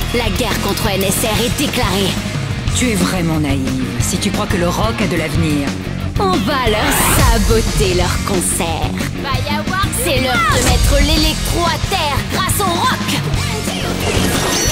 La guerre contre NSR est déclarée. Tu es vraiment naïve si tu crois que le rock a de l'avenir. On va leur saboter leur concert. Va y avoir. C'est l'heure de mettre l'électro à terre grâce au rock.